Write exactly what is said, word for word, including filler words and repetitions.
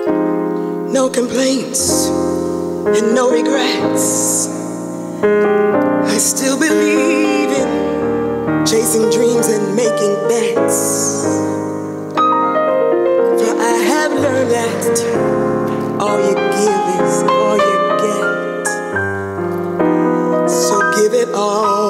No complaints and no regrets. I still believe in chasing dreams and making bets. For I have learned that all you give is all you get. So give it all.